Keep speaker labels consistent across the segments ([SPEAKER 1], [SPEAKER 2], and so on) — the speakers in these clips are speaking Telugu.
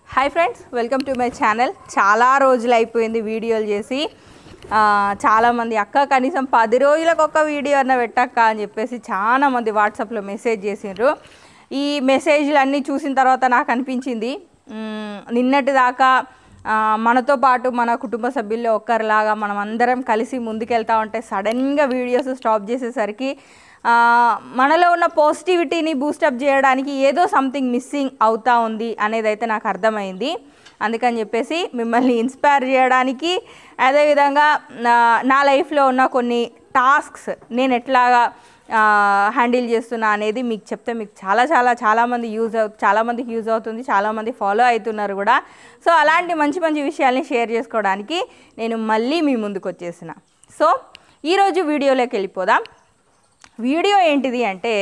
[SPEAKER 1] Hi friends, welcome to my channel. చాలా రోజులు అయిపోయింది వీడియోలు చేసి. చాలామంది అక్క కనీసం 10 రోజులకు ఒక వీడియో అన్న పెట్టక్క అని చెప్పేసి చాలామంది వాట్సాప్లో మెసేజ్ చేసిండ్రు. ఈ మెసేజ్లన్నీ చూసిన తర్వాత నాకు అనిపించింది, నిన్నటి దాకా మనతో పాటు మన కుటుంబ సభ్యుల్లో ఒక్కరిలాగా మనం అందరం కలిసి ముందుకెళ్తా ఉంటే సడన్గా వీడియోస్ స్టాప్ చేసేసరికి మనలో ఉన్న పాజిటివిటీని బూస్టప్ చేయడానికి ఏదో సంథింగ్ మిస్సింగ్ అవుతా ఉంది అనేది అయితే నాకు అర్థమైంది. అందుకని చెప్పేసి మిమ్మల్ని ఇన్స్పైర్ చేయడానికి, అదేవిధంగా నా లైఫ్లో ఉన్న కొన్ని టాస్క్స్ నేను ఎట్లాగా హ్యాండిల్ చేస్తున్నా అనేది మీకు చెప్తే మీకు చాలామందికి యూజ్ అవుతుంది, చాలామంది ఫాలో అవుతున్నారు కూడా. సో అలాంటి మంచి మంచి విషయాల్ని షేర్ చేసుకోవడానికి నేను మళ్ళీ మీ ముందుకు వచ్చేసిన. సో ఈరోజు వీడియోలోకి వెళ్ళిపోదాం. వీడియో ఏంటిది అంటే,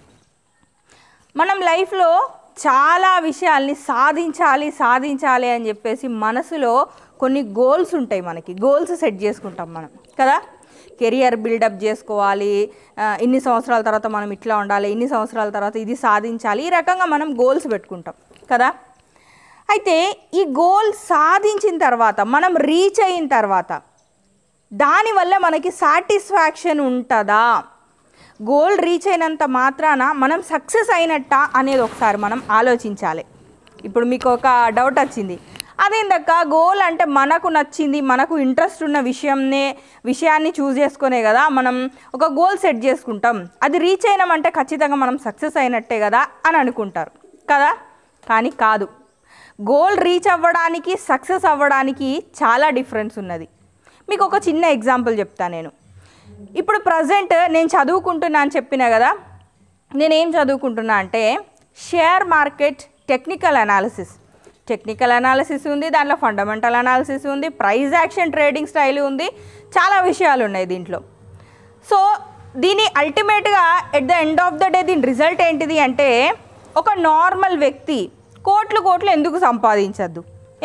[SPEAKER 1] మనం లైఫ్లో చాలా విషయాల్ని సాధించాలి అని చెప్పేసి మనసులో కొన్ని గోల్స్ ఉంటాయి. మనకి గోల్స్ సెట్ చేసుకుంటాం మనం కదా. కెరియర్ బిల్డప్ చేసుకోవాలి, ఇన్ని సంవత్సరాల తర్వాత మనం ఇట్లా ఉండాలి, ఇన్ని సంవత్సరాల తర్వాత ఇది సాధించాలి, ఈ రకంగా మనం గోల్స్ పెట్టుకుంటాం కదా. అయితే ఈ గోల్ సాధించిన తర్వాత, మనం రీచ్ అయిన తర్వాత దానివల్ల మనకి సాటిస్ఫాక్షన్ ఉంటుందా? గోల్ రీచ్ అయినంత మాత్రాన మనం సక్సెస్ అయినట్టా అనేది ఒకసారి మనం ఆలోచించాలి. ఇప్పుడు మీకు ఒక డౌట్ వచ్చింది, అదేందక్క గోల్ అంటే మనకు నచ్చింది, మనకు ఇంట్రెస్ట్ ఉన్న విషయాన్ని చూస్ చేసుకునే కదా మనం ఒక గోల్ సెట్ చేసుకుంటాం, అది రీచ్ అయినామంటే ఖచ్చితంగా మనం సక్సెస్ అయినట్టే కదా అని అనుకుంటారు కదా. కానీ కాదు. గోల్ రీచ్ అవ్వడానికి, సక్సెస్ అవ్వడానికి చాలా డిఫరెన్స్ ఉన్నది. మీకు ఒక చిన్న ఎగ్జాంపుల్ చెప్తాను నేను. ఇప్పుడు ప్రజెంట్ నేను చదువుకుంటున్నా అని చెప్పినా కదా. నేనేం చదువుకుంటున్నా అంటే షేర్ మార్కెట్ టెక్నికల్ అనాలిసిస్ ఉంది, దాంట్లో ఫండమెంటల్ అనాలిసిస్ ఉంది, ప్రైస్ యాక్షన్ ట్రేడింగ్ స్టైల్ ఉంది, చాలా విషయాలు ఉన్నాయి దీంట్లో. సో దీని అల్టిమేట్గా at the end of the day దీని రిజల్ట్ ఏంటిది అంటే, ఒక నార్మల్ వ్యక్తి కోట్లు ఎందుకు సంపాదించద్దు?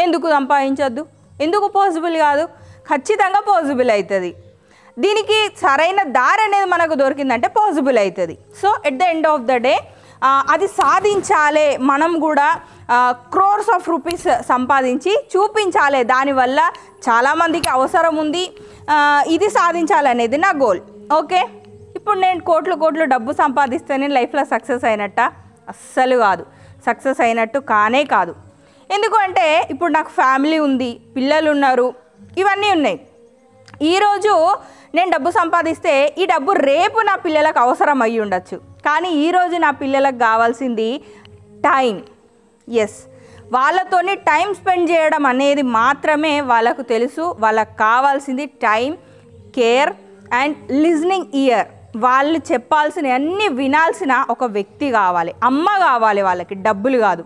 [SPEAKER 1] ఎందుకు పాసిబుల్ కాదు? ఖచ్చితంగా పాసిబుల్ అవుతుంది. దీనికి సరైన దారి అనేది మనకు దొరికిందంటే పాసిబుల్ అవుతుంది. So at the end of the day అది సాధించాలి, మనం కూడా క్రోర్స్ ఆఫ్ రూపీస్ సంపాదించి చూపించాలి, దానివల్ల చాలామందికి అవసరం ఉంది, ఇది సాధించాలనేది నా గోల్. ఓకే, ఇప్పుడు నేను కోట్లు డబ్బు సంపాదిస్తే నేను లైఫ్లో సక్సెస్ అయినట్ట? అస్సలు కాదు, సక్సెస్ అయినట్టు కానే కాదు. ఎందుకు అంటే ఇప్పుడు నాకు ఫ్యామిలీ ఉంది, పిల్లలు ఉన్నారు, ఇవన్నీ ఉన్నాయి. ఈరోజు నేను డబ్బు సంపాదిస్తే ఈ డబ్బు రేపు నా పిల్లలకు అవసరం అయ్యి ఉండొచ్చు, కానీ ఈరోజు నా పిల్లలకు కావాల్సింది టైం. ఎస్, వాళ్ళతోని టైం స్పెండ్ చేయడం అనేది మాత్రమే వాళ్ళకు తెలుసు. వాళ్ళకు కావాల్సింది time, care and listening ear. వాళ్ళు చెప్పాల్సిన అన్నీ వినాల్సిన ఒక వ్యక్తి కావాలి, అమ్మ కావాలి వాళ్ళకి, డబ్బులు కాదు.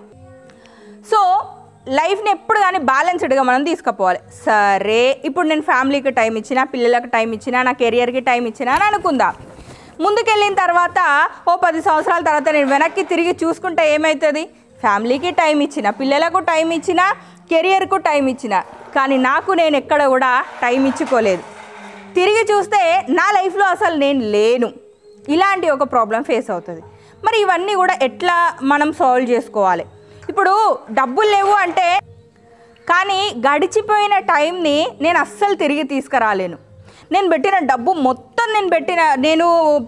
[SPEAKER 1] సో లైఫ్ని ఎప్పుడు కానీ బ్యాలెన్స్డ్గా మనం తీసుకుపోవాలి. సరే, ఇప్పుడు నేను ఫ్యామిలీకి టైం ఇచ్చినా, పిల్లలకు టైం ఇచ్చినా, నా కెరియర్కి టైం ఇచ్చినా అని అనుకుందా. ముందుకెళ్ళిన తర్వాత 10 సంవత్సరాల తర్వాత నేను వెనక్కి తిరిగి చూసుకుంటే ఏమవుతుంది? ఫ్యామిలీకి టైం ఇచ్చిన, పిల్లలకు టైం ఇచ్చిన, కెరియర్కు టైం ఇచ్చిన, కానీ నేను ఎక్కడ కూడా టైం ఇచ్చుకోలేదు. తిరిగి చూస్తే నా లైఫ్లో అసలు నేను లేను. ఇలాంటి ఒక ప్రాబ్లం ఫేస్ అవుతుంది. మరి ఇవన్నీ కూడా ఎట్లా మనం సాల్వ్ చేసుకోవాలి? ఇప్పుడు డబ్బులు లేవు అంటే, కానీ గడిచిపోయిన టైంని నేను అస్సలు తిరిగి తీసుకురాలేను. నేను పెట్టిన డబ్బు మొత్తం నేను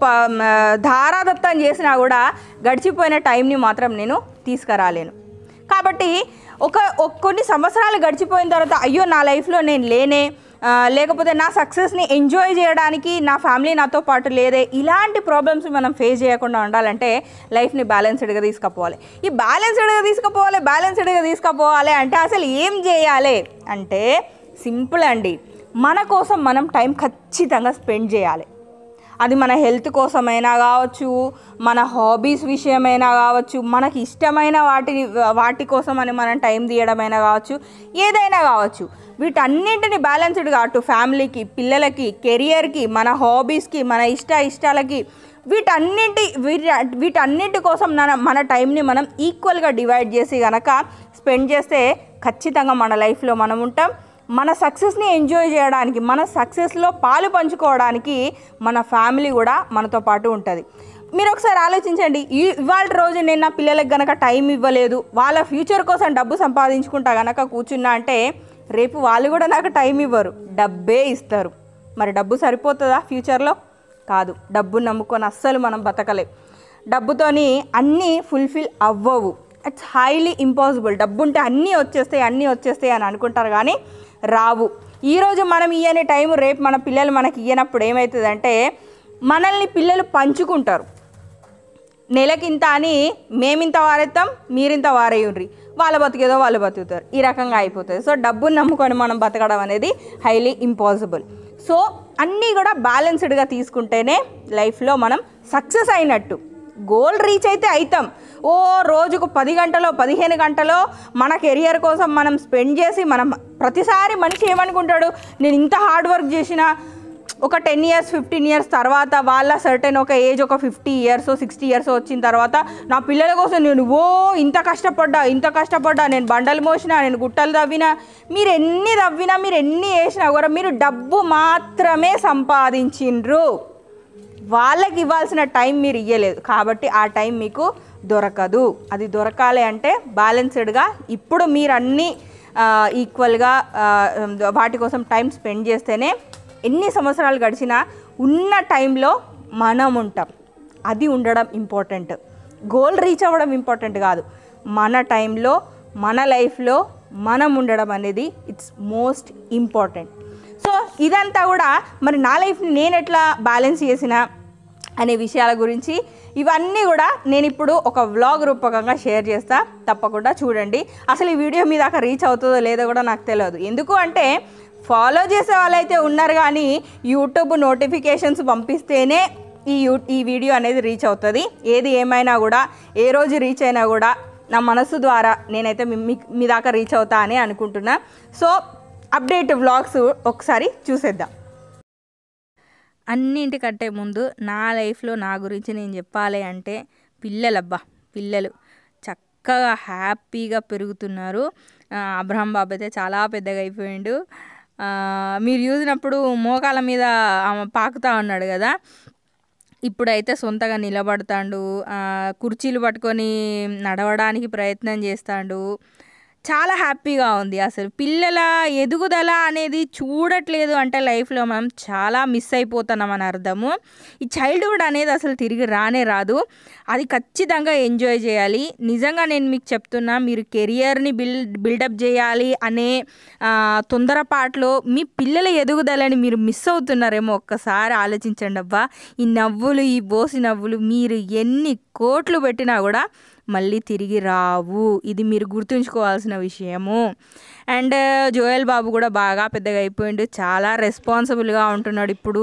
[SPEAKER 1] ధారాదత్తం చేసినా కూడా గడిచిపోయిన టైంని మాత్రం నేను తీసుకురాలేను. కాబట్టి కొన్ని సంవత్సరాలు గడిచిపోయిన తర్వాత అయ్యో నా లైఫ్లో నేను లేనే, లేకపోతే నా సక్సెస్ని ఎంజాయ్ చేయడానికి నా ఫ్యామిలీ నాతో పాటు లేదే, ఇలాంటి ప్రాబ్లమ్స్ మనం ఫేస్ చేయకుండా ఉండాలంటే లైఫ్ని బ్యాలెన్స్డ్గా తీసుకుపోవాలి. ఈ బ్యాలెన్స్డ్గా తీసుకుపోవాలి అంటే అసలు ఏం చేయాలి అంటే సింపుల్ అండి. మన కోసం మనం టైం ఖచ్చితంగా స్పెండ్ చేయాలి. అది మన హెల్త్ కోసమైనా కావచ్చు, మన హాబీస్ విషయమైనా కావచ్చు, మనకి ఇష్టమైన వాటి కోసం అని మనం టైం తీయడమైనా కావచ్చు, ఏదైనా కావచ్చు. వీటన్నింటిని బ్యాలెన్స్డ్గా అటు ఫ్యామిలీకి, పిల్లలకి, కెరియర్కి, మన హాబీస్కి, మన ఇష్టాలకి, వీటన్నింటి కోసం మన టైంని మనం ఈక్వల్గా డివైడ్ చేసి కనుక స్పెండ్ చేస్తే ఖచ్చితంగా మన లైఫ్లో మనం ఉంటాం. మన సక్సెస్ని ఎంజాయ్ చేయడానికి, మన సక్సెస్లో పాలు పంచుకోవడానికి మన ఫ్యామిలీ కూడా మనతో పాటు ఉంటుంది. మీరు ఒకసారి ఆలోచించండి, ఇవాళ రోజు నేను నా పిల్లలకు గనక టైం ఇవ్వలేదు, వాళ్ళ ఫ్యూచర్ కోసం డబ్బు సంపాదించుకుంటా గనక కూర్చున్నా అంటే రేపు వాళ్ళు కూడా నాకు టైం ఇవ్వరు, డబ్బే ఇస్తారు. మరి డబ్బు సరిపోతుందా ఫ్యూచర్లో? కాదు. డబ్బును నమ్ముకొని అస్సలు మనం బతకలేం. డబ్బుతోని అన్నీ ఫుల్ఫిల్ అవ్వవు. It's highly impossible. డబ్బు ఉంటే అన్నీ వచ్చేస్తాయి అని అనుకుంటారు కానీ రావు. ఈరోజు మనం ఇయ్యని టైం రేపు మన పిల్లలు మనకి ఇయ్యనప్పుడు ఏమవుతుందంటే మనల్ని పిల్లలు పంచుకుంటారు. నెలకింత అని మేమింత వారేస్తాం, మీరింత వారేయుండ్రి, వాళ్ళ బతికేదో వాళ్ళు బతుకుతారు, ఈ రకంగా అయిపోతుంది. సో డబ్బును నమ్ముకొని మనం బతకడం అనేది హైలీ ఇంపాసిబుల్. సో అన్నీ కూడా బ్యాలెన్స్డ్గా తీసుకుంటేనే లైఫ్లో మనం సక్సెస్ అయినట్టు. గోల్ రీచ్ అయితే అవుతాం. రోజుకు 10 గంటలో 15 గంటలో మన కెరియర్ కోసం మనం స్పెండ్ చేసి మనం ప్రతిసారి మనిషి ఏమనుకుంటాడు, నేను ఇంత హార్డ్ వర్క్ చేసిన ఒక 10 years 15 years తర్వాత వాళ్ళ సర్టెన్ ఒక ఏజ్ ఒక 50 years 60 years వచ్చిన తర్వాత నా పిల్లల కోసం నేను ఇంత కష్టపడ్డా, నేను బండలు మోసినా, నేను గుట్టలు తవ్వినా, మీరు ఎన్ని వేసినా కూడా మీరు డబ్బు మాత్రమే సంపాదించిండ్రు. వాళ్ళకి ఇవ్వాల్సిన టైం మీరు ఇవ్వలేదు కాబట్టి ఆ టైం మీకు దొరకదు. అది దొరకాలి అంటే బ్యాలెన్స్డ్గా ఇప్పుడు మీరు అన్నీ ఈక్వల్గా వాటి కోసం టైం స్పెండ్ చేస్తేనే ఎన్ని సంవత్సరాలు గడిచినా ఉన్న టైంలో మనం ఉంటాం. అది ఉండడం ఇంపార్టెంట్. గోల్ రీచ్ అవ్వడం ఇంపార్టెంట్ కాదు. మన టైంలో మన లైఫ్లో మనం ఉండడం అనేది ఇట్స్ మోస్ట్ ఇంపార్టెంట్. సో ఇదంతా కూడా మరి నా లైఫ్ని నేను ఎట్లా బ్యాలెన్స్ చేసిన అనే విషయాల గురించి ఇవన్నీ కూడా నేను ఇప్పుడు ఒక వ్లాగ్ రూపకంగా షేర్ చేస్తా. తప్పకుండా చూడండి. అసలు ఈ వీడియో మీ దాకా రీచ్ అవుతుందో లేదో కూడా నాకు తెలియదు. ఎందుకు అంటే ఫాలో చేసే వాళ్ళైతే ఉన్నారు కానీ యూట్యూబ్ నోటిఫికేషన్స్ పంపిస్తేనే ఈ వీడియో అనేది రీచ్ అవుతుంది. ఏది ఏమైనా కూడా ఏ రోజు రీచ్ అయినా కూడా నా మనసు ద్వారా నేనైతే మీ దాకా రీచ్ అవుతా అని అనుకుంటున్నా. సో అప్డేట్ వ్లాగ్స్ ఒకసారి చూసేద్దాం. అన్నింటికంటే ముందు నా లైఫ్లో నా గురించి నేను చెప్పాలి అంటే పిల్లలు చక్కగా హ్యాపీగా పెరుగుతున్నారు. అబ్రహం బాబు అయితే చాలా పెద్దగా అయిపోయిండు. మీరు చూసినప్పుడు మోకాల మీద పాకుతూ ఉన్నాడు కదా, ఇప్పుడైతే సొంతగా నిలబడతాడు, కుర్చీలు పట్టుకొని నడవడానికి ప్రయత్నం చేస్తాడు. చాలా హ్యాపీగా ఉంది. అసలు పిల్లల ఎదుగుదల అనేది చూడట్లేదు అంటే లైఫ్లో మనం చాలా మిస్ అయిపోతున్నామని అర్థము. ఈ చైల్డ్హుడ్ అనేది అసలు తిరిగి రానే రాదు. అది ఖచ్చితంగా ఎంజాయ్ చేయాలి. నిజంగా నేను మీకు చెప్తున్నా, మీరు కెరియర్ని బిల్డప్ చేయాలి అనే తొందరపాటులో మీ పిల్లల ఎదుగుదలని మీరు మిస్ అవుతున్నారేమో ఒక్కసారి ఆలోచించండి. అబ్బా, ఈ నవ్వులు, ఈ బోసి నవ్వులు మీరు ఎన్ని కోట్లు పెట్టినా కూడా మళ్ళీ తిరిగి రావు. ఇది మీరు గుర్తుంచుకోవాల్సిన విషయము. అండ్ జోయల్ బాబు కూడా బాగా పెద్దగా అయిపోయిండు, చాలా రెస్పాన్సిబుల్గా ఉంటున్నాడు. ఇప్పుడు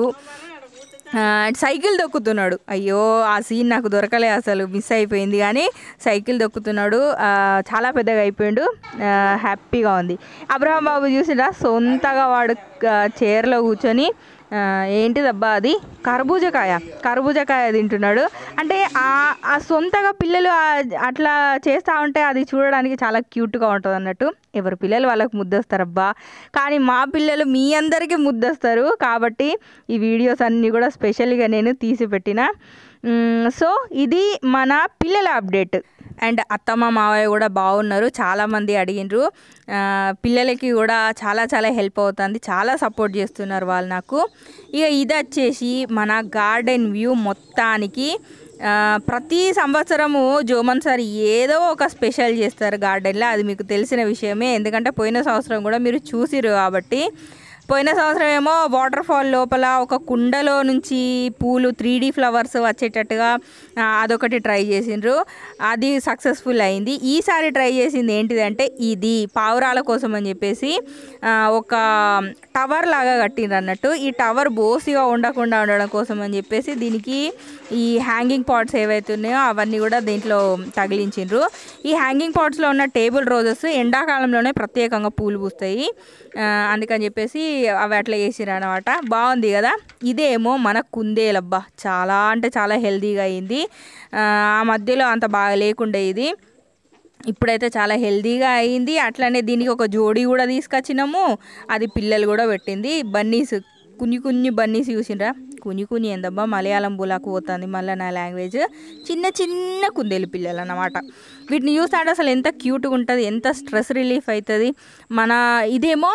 [SPEAKER 1] సైకిల్ దొక్కుతున్నాడు. అయ్యో, ఆ సీన్ నాకు దొరకలే, అసలు మిస్ అయిపోయింది. కానీ సైకిల్ దొక్కుతున్నాడు, చాలా పెద్దగా అయిపోయిండు, హ్యాపీగా ఉంది. అబ్రహం బాబు చూసిరా, సొంతగా వాడు చైర్లో కూర్చొని ఏంటిదబ్బా అది కర్బూజకాయ తింటున్నాడు. అంటే ఆ సొంతగా పిల్లలు అట్లా చేస్తూ ఉంటే అది చూడడానికి చాలా క్యూట్గా ఉంటుంది అన్నట్టు. ఎవరి పిల్లలు వాళ్ళకు ముద్దొస్తారబ్బా, కానీ మా పిల్లలు మీ అందరికీ ముద్దొస్తారు. కాబట్టి ఈ వీడియోస్ అన్నీ కూడా స్పెషల్గా నేను తీసి పెట్టిన. సో ఇది మన పిల్లల అప్డేట్. అండ్ అత్తమ్మ మావయ్య కూడా బాగున్నారు. చాలామంది అడిగినారు. పిల్లలకి కూడా చాలా చాలా హెల్ప్ అవుతుంది, చాలా సపోర్ట్ చేస్తున్నారు వాళ్ళు నాకు. ఇక ఇది వచ్చేసి మన గార్డెన్ వ్యూ మొత్తానికి ప్రతి సంవత్సరము జోమన్ సార్ ఏదో ఒక స్పెషల్ చేస్తారు గార్డెన్లో. అది మీకు తెలిసిన విషయమే, ఎందుకంటే పోయిన సంవత్సరం కూడా మీరు చూసిరు కాబట్టి. పోయిన సంవత్సరం ఏమో వాటర్ ఫాల్ లోపల ఒక కుండలో నుంచి పూలు 3D ఫ్లవర్స్ వచ్చేటట్టుగా అదొకటి ట్రై చేసిండ్రు, అది సక్సెస్ఫుల్ అయింది. ఈసారి ట్రై చేసింది ఏంటిదంటే ఇది పావురాల కోసం అని చెప్పేసి ఒక టవర్ లాగా కట్టిండ్రు అన్నట్టు. ఈ టవర్ బోసిగా ఉండకుండా ఉండడం కోసం అని చెప్పేసి దీనికి ఈ హ్యాంగింగ్ పాట్స్ ఏవైతే ఉన్నాయో అవన్నీ కూడా దీంట్లో తగిలించిండ్రు. ఈ హ్యాంగింగ్ పాట్స్లో ఉన్న టేబుల్ రోజెస్ ఎండాకాలంలోనే ప్రత్యేకంగా పూలు పూస్తాయి, అందుకని చెప్పేసి అవి అట్లా చేసిర్రు అనమాట. బాగుంది కదా. ఇదేమో మన కుందేలబ్బా, చాలా అంటే చాలా హెల్తీగా అయింది. ఆ మధ్యలో అంత బాగా లేకుండే ఇది, ఇప్పుడైతే చాలా హెల్తీగా అయింది. అట్లనే దీనికి ఒక జోడీ కూడా తీసుకొచ్చినాము, అది పిల్లలు కూడా పెట్టింది. బన్నీస్, కున్ని బన్నీస్ చూసిండ్రా, కుని కుని ఏందబ్బా మలయాళం బులాకు పోతుంది మళ్ళీ నా లాంగ్వేజ్. చిన్న చిన్న కుందేలు పిల్లలు అన్నమాట. వీటిని చూస్తే అంటే అసలు ఎంత క్యూట్గా ఉంటుంది, ఎంత స్ట్రెస్ రిలీఫ్ అవుతుంది. మన ఇదేమో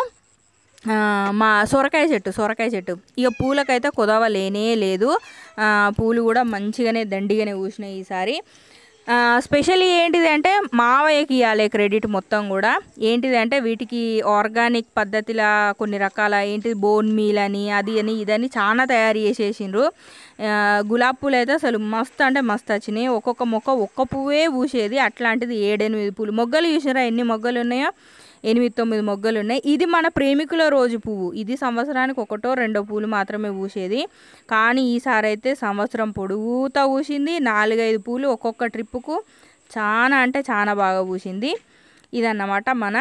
[SPEAKER 1] మా సొరకాయ చెట్టు ఇక పూలకైతే కొదవ లేనే లేదు. పూలు కూడా మంచిగానే దండిగానే పూసినాయి ఈసారి. స్పెషల్లీ ఏంటిది అంటే మావయ్యకి ఇవ్వాలి క్రెడిట్ మొత్తం కూడా. ఏంటిది అంటే వీటికి ఆర్గానిక్ పద్ధతిలో కొన్ని రకాల ఏంటిది బోన్ మీల్ అని అది అని ఇదని చాలా తయారు చేసేసిండ్రు. గులాబీ పూలు అయితే అసలు మస్తు అంటే మస్తు వచ్చినాయి. ఒక్కొక్క మొక్క ఒక్క పువ్వే పూసేది, అట్లాంటిది 7-8 పూలు. మొగ్గలు చూసినారా ఎన్ని మొగ్గలు ఉన్నాయో, 8-9 మొగ్గలు ఉన్నాయి. ఇది మన ప్రేమికుల రోజు పువ్వు. ఇది సంవత్సరానికి 1-2 పూలు మాత్రమే పూసేది, కానీ ఈసారి అయితే సంవత్సరం పొడుగుతా పూసింది. 4-5 పూలు ఒక్కొక్క ట్రిప్పుకు చాలా అంటే చాలా బాగా పూసింది. ఇదన్నమాట మన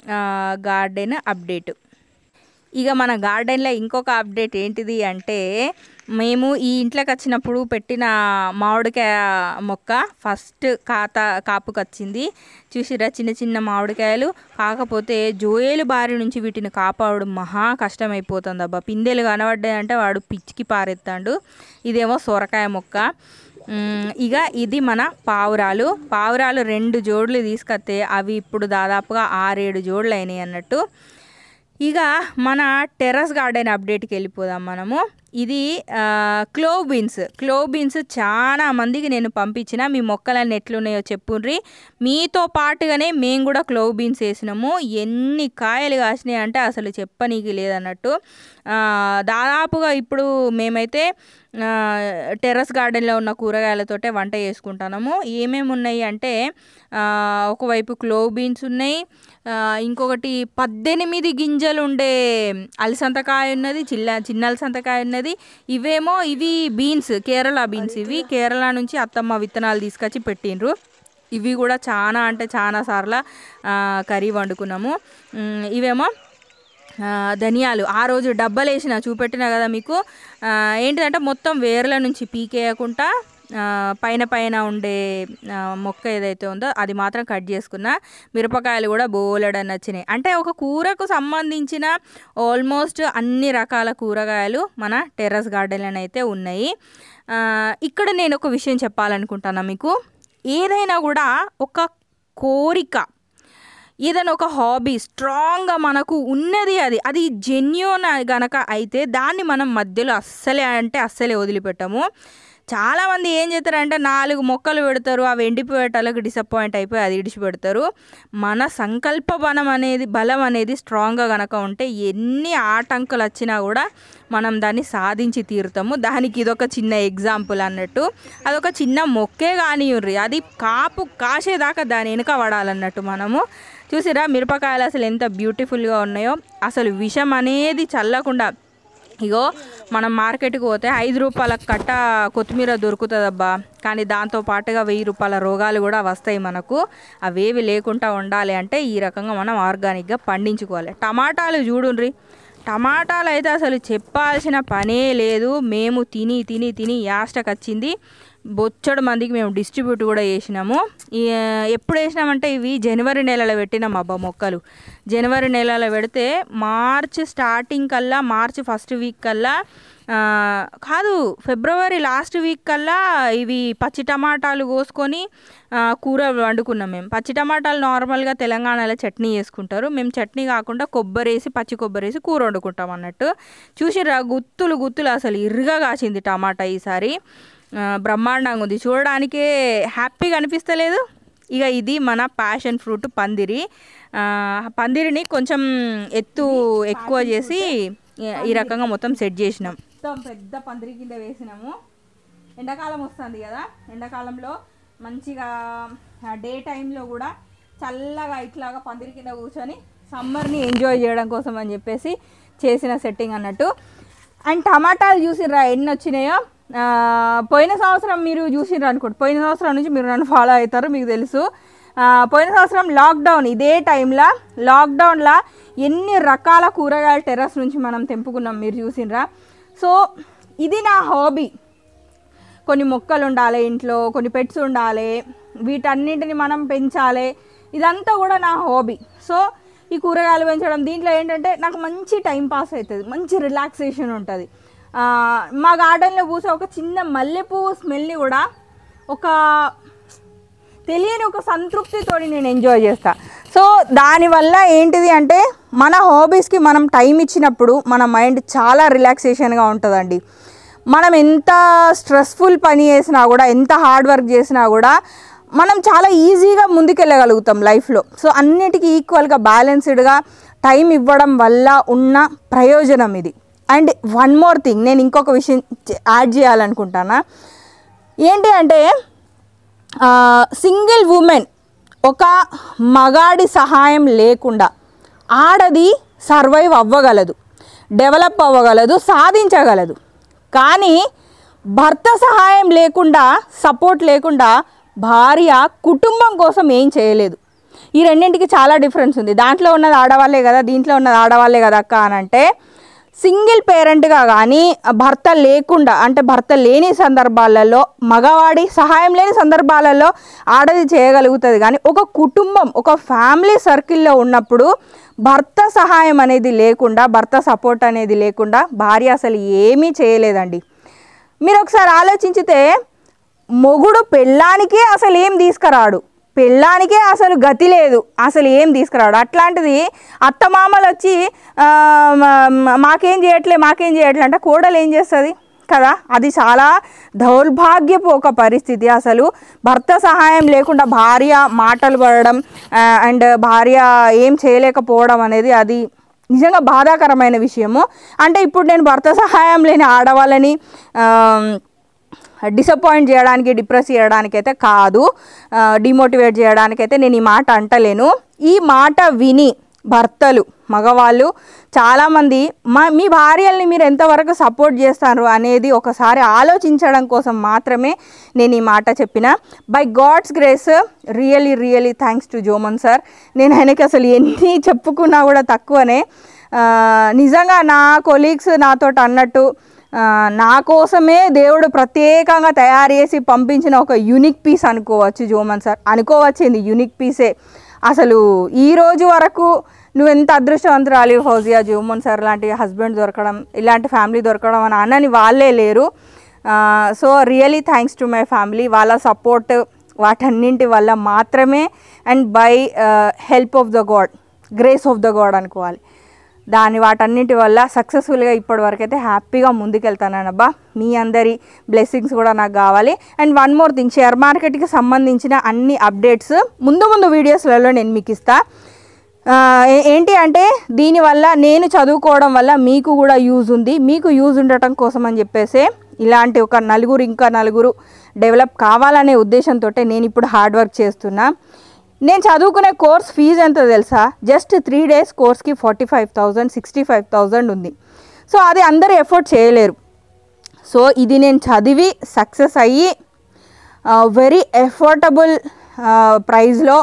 [SPEAKER 1] గార్డెన్ అప్డేట్. ఇక మన గార్డెన్లో ఇంకొక అప్డేట్ ఏంటిది అంటే మేము ఈ ఇంట్లోకి వచ్చినప్పుడు పెట్టిన మామిడికాయ మొక్క ఫస్ట్ కాపుకి వచ్చింది. చూసిరా చిన్న చిన్న మామిడికాయలు. కాకపోతే జోయేలు బారి నుంచి వీటిని కాపాడడం మహా కష్టమైపోతుంది అబ్బా. పిందెలు కనబడ్డాయంటే వాడు పిచ్చికి పారెత్తాడు. ఇదేమో సొరకాయ మొక్క. ఇక ఇది మన పావురాలు 2 జోడులు తీసుకొస్తే అవి ఇప్పుడు దాదాపుగా 6-7 జోడులు అయినాయి అన్నట్టు. ఇక మన టెర్రస్ గార్డెన్ అప్డేట్కి వెళ్ళిపోదాం మనము. ఇది క్లోవ్ బీన్స్ చాలా మందికి నేను పంపించిన. మీ మొక్కలన్నీ ఎట్లున్నాయో చెప్పుండ్రి. మీతో పాటుగానే మేము కూడా క్లోవ్ బీన్స్ వేసినాము. ఎన్ని కాయలు కాసినాయి అంటే అసలు చెప్పనీకి లేదన్నట్టు. దాదాపుగా ఇప్పుడు మేమైతే టెర్రస్ గార్డెన్లో ఉన్న కూరగాయలతోటే వంట చేసుకుంటున్నాము. ఏమేమి ఉన్నాయి అంటే ఒకవైపు క్లోవ్ బీన్స్ ఉన్నాయి, ఇంకొకటి 18 గింజలు ఉండే అలసంతకాయ ఉన్నది, చిన్న అలసంతకాయ ఉన్నది. ఇవి బీన్స్, కేరళ బీన్స్. ఇవి కేరళ నుంచి అత్తమ్మ విత్తనాలు తీసుకొచ్చి పెట్టిండ్రు. ఇవి కూడా చాలా అంటే చాలా సార్లు కర్రీ వండుకున్నాము. ఇవేమో ధనియాలు. ఆ రోజు డబ్బాలు వేసిన చూపెట్టినా కదా మీకు. ఏంటిదంటే మొత్తం వేర్ల నుంచి పీకేయకుండా పైన ఉండే మొక్క ఏదైతే ఉందో అది మాత్రం కట్ చేసుకున్నా. మిరపకాయలు కూడా బోలెడని నచ్చినాయి. అంటే ఒక కూరకు సంబంధించిన ఆల్మోస్ట్ అన్ని రకాల కూరగాయలు మన టెర్రస్ గార్డెన్లో అయితే ఉన్నాయి. ఇక్కడ నేను ఒక విషయం చెప్పాలనుకుంటున్నా మీకు. ఏదైనా కూడా ఒక కోరిక, ఏదైనా ఒక హాబీ స్ట్రాంగ్గా మనకు ఉన్నది, అది జెన్యూన్ గనక అయితే దాన్ని మనం మధ్యలో అస్సలే వదిలిపెట్టము. చాలామంది ఏం చేస్తారంటే 4 మొక్కలు పెడతారు, అవి ఎండిపోయేటలకు డిసప్పాయింట్ అయిపోయి అది ఇడిచిపెడతారు. మన సంకల్ప బలం అనేది స్ట్రాంగ్గా కనుక ఉంటే ఎన్ని ఆటంకాలు వచ్చినా కూడా మనం దాన్ని సాధించి తీరుతాము. దానికి ఇదొక చిన్న ఎగ్జాంపుల్ అన్నట్టు. అదొక చిన్న మొక్కే కానివ్వండి, అది కాపు కాసేదాకా దాని వెనుక పడాలన్నట్టు మనము. చూసిరా మిరపకాయలు అసలు ఎంత బ్యూటిఫుల్గా ఉన్నాయో. అసలు విషం అనేది చల్లకుండా. ఇగో మనం మార్కెట్కి పోతే 5 రూపాయల కట్ట కొత్తిమీర దొరుకుతుందబ్బా, కానీ దాంతో పాటుగా 1000 రూపాయల రోగాలు కూడా వస్తాయి మనకు. అవేవి లేకుండా ఉండాలి అంటే ఈ రకంగా మనం ఆర్గానిక్గా పండించుకోవాలి. టమాటాలు చూడుండ్రి, టమాటాలు అయితే అసలు చెప్పాల్సిన పనే లేదు. మేము తిని యాస్టకు వచ్చింది. బొచ్చడు మందికి మేము డిస్ట్రిబ్యూట్ కూడా చేసినాము. ఎప్పుడు వేసినామంటే ఇవి జనవరి నెలలో పెట్టినాం అబ్బా మొక్కలు. జనవరి నెలలో పెడితే మార్చ్ స్టార్టింగ్ కల్లా, మార్చ్ ఫస్ట్ వీక్ కల్లా కాదు, ఫిబ్రవరి లాస్ట్ వీక్ కల్లా ఇవి పచ్చి టమాటాలు కోసుకొని కూర వండుకున్నాం మేము. పచ్చి టమాటాలు నార్మల్గా తెలంగాణలో చట్నీ చేసుకుంటారు. మేము చట్నీ కాకుండా పచ్చి కొబ్బరి వేసి కూర వండుకుంటాం అన్నట్టు. చూసిరా గుత్తులు అసలు ఇరుగా కాసింది టమాటా ఈసారి. బ్రహ్మాండంగా ఉంది, చూడడానికే హ్యాపీగా అనిపిస్తలేదు. ఇక ఇది మన ప్యాషన్ ఫ్రూట్ పందిరిని కొంచెం ఎక్కువ చేసి ఈ రకంగా మొత్తం సెట్ చేసినాం. మొత్తం పెద్ద పందిరి కింద వేసినాము. ఎండాకాలం వస్తుంది కదా, ఎండాకాలంలో మంచిగా డే టైంలో కూడా చల్లగా ఇట్లాగా పందిరి కింద కూర్చొని సమ్మర్ని ఎంజాయ్ చేయడం కోసం అని చెప్పేసి చేసిన సెట్టింగ్ అన్నట్టు. అండ్ టమాటాలు చూసిర్రా ఎన్ని వచ్చినాయో. పోయిన సంవత్సరం మీరు చూసిర్రు అనుకోండి, పోయిన సంవత్సరం నుంచి మీరు నన్ను ఫాలో అవుతారు, మీకు తెలుసు. పోయిన సంవత్సరం లాక్డౌన్, ఇదే టైంలో లాక్డౌన్లో ఎన్ని రకాల కూరగాయల టెర్రస్ నుంచి మనం తెంపుకున్నాం మీరు చూసిర్రా. సో ఇది నా హాబీ. కొన్ని మొక్కలు ఉండాలి ఇంట్లో, కొన్ని పెట్స్ ఉండాలి, వీటన్నింటిని మనం పెంచాలి. ఇదంతా కూడా నా హాబీ. సో ఈ కూరగాయలు పెంచడం దీంట్లో ఏంటంటే నాకు మంచి టైం పాస్ అవుతుంది, మంచి రిలాక్సేషన్ ఉంటుంది. మా గార్డెన్లో పూసే ఒక చిన్న మల్లెపువ్వు స్మెల్ని కూడా ఒక తెలియని ఒక సంతృప్తితోటి నేను ఎంజాయ్ చేస్తా. సో దానివల్ల ఏంటిది అంటే మన హాబీస్కి మనం టైం ఇచ్చినప్పుడు మన మైండ్ చాలా రిలాక్సేషన్గా ఉంటుందండి. మనం ఎంత స్ట్రెస్ఫుల్ పని చేసినా కూడా, ఎంత హార్డ్ వర్క్ చేసినా కూడా మనం చాలా ఈజీగా ముందుకెళ్ళగలుగుతాం లైఫ్లో. సో అన్నిటికీ ఈక్వల్గా బ్యాలెన్స్డ్గా టైం ఇవ్వడం వల్ల ఉన్న ప్రయోజనం ఇది. అండ్ వన్ మోర్ థింగ్ నేను ఇంకొక విషయం యాడ్ చేయాలనుకుంటానా, ఏంటి అంటే సింగిల్ ఉమెన్ ఒక మగాడి సహాయం లేకుండా ఆడది సర్వైవ్ అవ్వగలదు, డెవలప్ అవ్వగలదు, సాధించగలదు. కానీ భర్త సహాయం లేకుండా, సపోర్ట్ లేకుండా భార్య కుటుంబం కోసం ఏం చేయలేదు. ఈ రెండింటికి చాలా డిఫరెన్స్ ఉంది. దాంట్లో ఉన్నది ఆడవాళ్ళే కదా, దీంట్లో ఉన్నది ఆడవాళ్ళే కదా అక్క అని అంటే, సింగిల్ పేరెంట్గా కానీ భర్త లేకుండా అంటే భర్త లేని సందర్భాలలో, మగవాడి సహాయం లేని సందర్భాలలో ఆడది చేయగలుగుతుంది. కానీ ఒక కుటుంబం, ఒక ఫ్యామిలీ సర్కిల్లో ఉన్నప్పుడు భర్త సహాయం అనేది లేకుండా, భర్త సపోర్ట్ అనేది లేకుండా భార్య అసలు ఏమీ చేయలేదండి. మీరు ఒకసారి ఆలోచించితే మొగుడు పెళ్ళానికే అసలు ఏం తీసుకురాడు, పెళ్ళానికే అసలు గతి లేదు, అసలు ఏం తీసుకురాడు. అట్లాంటిది అత్తమామలు వచ్చి మాకేం చేయట్లే అంటే కోడలు ఏం చేస్తుంది కదా. అది చాలా దౌర్భాగ్యపు ఒక పరిస్థితి. అసలు భర్త సహాయం లేకుండా భార్య మాటలు పడడం అండ్ భార్య ఏం చేయలేకపోవడం అనేది అది నిజంగా బాధాకరమైన విషయము. అంటే ఇప్పుడు నేను భర్త సహాయం లేని ఆడవాళ్ళని డిసప్పాయింట్ చేయడానికి, డిప్రెస్ చేయడానికైతే కాదు, డిమోటివేట్ చేయడానికైతే నేను ఈ మాట అంటలేను. ఈ మాట విని భర్తలు, మగవాళ్ళు చాలామంది మీ భార్యల్ని మీరు ఎంతవరకు సపోర్ట్ చేస్తారు అనేది ఒకసారి ఆలోచించడం కోసం మాత్రమే నేను ఈ మాట చెప్పిన. By God's grace really thanks to Joman sir. నేను ఆయనకి అసలు ఎన్ని చెప్పుకున్నా కూడా తక్కువనే. నిజంగా నా కొలీగ్స్ నాతో అన్నట్టు నా కోసమే దేవుడు ప్రత్యేకంగా తయారు చేసి పంపించిన ఒక యూనిక్ పీస్ అనుకోవచ్చు జోమన్ సార్, అనుకోవచ్చింది యూనిక్ పీసే. అసలు ఈ రోజు వరకు నువ్వు ఎంత అదృష్టవంతురాలి ఫౌజియా, జోమన్ సార్ లాంటి హస్బెండ్ దొరకడం, ఇలాంటి ఫ్యామిలీ దొరకడం అని అన్నని వాళ్ళే లేరు. So really thanks to my family. వాళ్ళ సపోర్ట్ వాటన్నింటి వల్ల మాత్రమే and by help of the God, grace of the God అనుకోవాలి. వాటన్నిటి వల్ల సక్సెస్ఫుల్గా ఇప్పటివరకు అయితే హ్యాపీగా ముందుకెళ్తానబ్బా. మీ అందరి బ్లెస్సింగ్స్ కూడా నాకు కావాలి. And one more thing, share మార్కెట్కి సంబంధించిన అన్ని అప్డేట్స్ ముందు వీడియోస్లలో నేను మీకు ఇస్తాను. ఏంటి అంటే దీనివల్ల నేను చదువుకోవడం వల్ల మీకు కూడా యూజ్ ఉంది, మీకు యూజ్ ఉండటం కోసం అని చెప్పేసి ఇలాంటి ఒక ఇంకా నలుగురు డెవలప్ కావాలనే ఉద్దేశంతో నేను ఇప్పుడు హార్డ్ వర్క్ చేస్తున్నా. నేను చదువుకునే కోర్స్ ఫీజు ఎంత తెలుసా? జస్ట్ 3 days కోర్స్కి 45,000 65,000 ఉంది. సో అది అందరూ ఎఫోర్డ్ చేయలేరు. సో ఇది నేను చదివి సక్సెస్ అయ్యి వెరీ ఎఫోర్డబుల్ ప్రైస్లో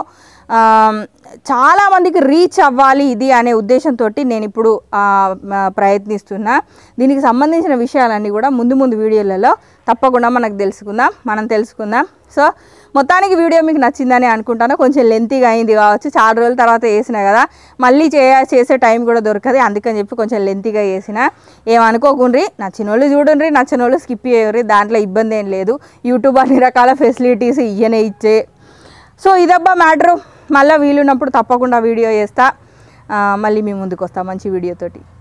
[SPEAKER 1] చాలామందికి రీచ్ అవ్వాలి ఇది అనే ఉద్దేశంతో నేను ఇప్పుడు ప్రయత్నిస్తున్నా. దీనికి సంబంధించిన విషయాలన్నీ కూడా ముందు వీడియోలలో తప్పకుండా మనం తెలుసుకుందాం. సో మొత్తానికి వీడియో మీకు నచ్చిందని అనుకుంటాను. కొంచెం లెంతీగా అయింది కావచ్చు, చాలా రోజుల తర్వాత వేసిన కదా, మళ్ళీ చేసే టైం కూడా దొరకదు, అందుకని చెప్పి కొంచెం లెంతీగా వేసిన. ఏమనుకోకుండ్రి, నచ్చిన వాళ్ళు చూడండి, నచ్చిన వాళ్ళు స్కిప్ చేయరు, దాంట్లో ఇబ్బంది ఏం లేదు. యూట్యూబ్ అన్ని రకాల ఫెసిలిటీస్ ఇచ్చే. సో ఇదబ్బా మ్యాటరు. మళ్ళీ వీలున్నప్పుడు తప్పకుండా వీడియో చేస్తా, మళ్ళీ మీ ముందుకు వస్తా మంచి వీడియోతోటి.